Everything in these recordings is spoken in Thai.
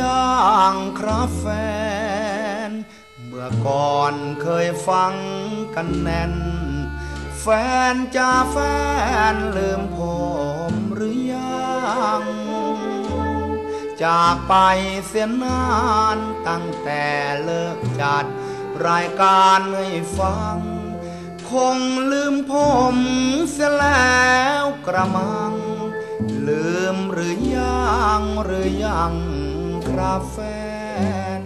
ย่างครับแฟนเมื่อก่อนเคยฟังกันแน่นแฟนจ้าแฟนลืมผมหรือยังจากไปเสียนานตั้งแต่เลิกจัดรายการให้ฟังคงลืมผมเสียแล้วกระมังลืมหรือยังครับแฟน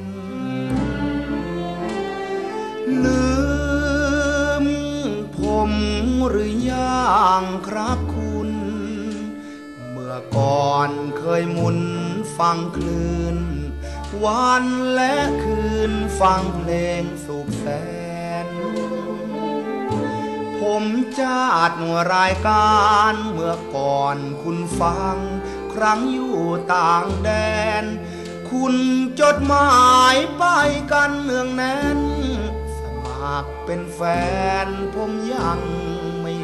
ลืมผมหรือยังครับคุณเมื่อก่อนเคยหมุนฟังคลื่นวันและคืนฟังเพลงสุขแสนผมจัดรายการเมื่อก่อนคุณฟังครั้งอยู่ต่างแดนคุณจดหมายไปกันเนืองแน่นสมัครเป็นแฟนผมยังไม่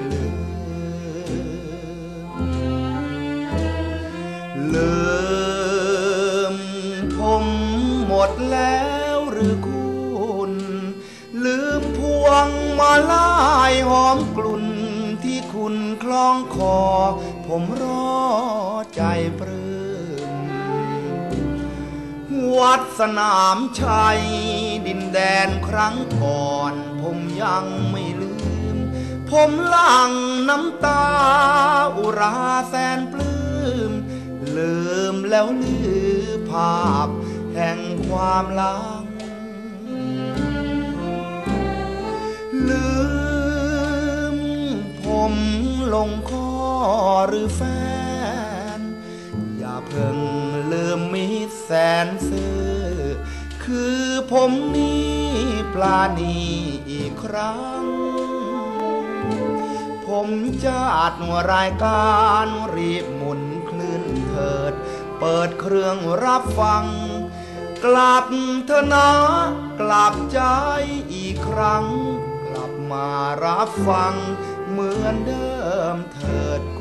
ลืมผมหมดแล้วหรือคุณลืมพวงมาลัยหอมกลุ่นที่คุณคล้องคอผมรอใจปลื้มวัดสนามชัยดินแดนครั้งก่อนผมยังไม่ลืมผมหลั่งน้ำตาอุราแสนปลื้มลืมแล้วลือภาพแห่งความหลังลืมผมลงคอหรือแฟนอย่าเพิ่งลืมมิตรแสนซื่อคือผมนี้ปลาณีอีกครั้งผมจัดรายการรีบหมุนคลื่นเถิดเปิดเครื่องรับฟังกลับเถอะนะกลับใจอีกครั้งกลับมารับฟังเหมือนเดิมเถิด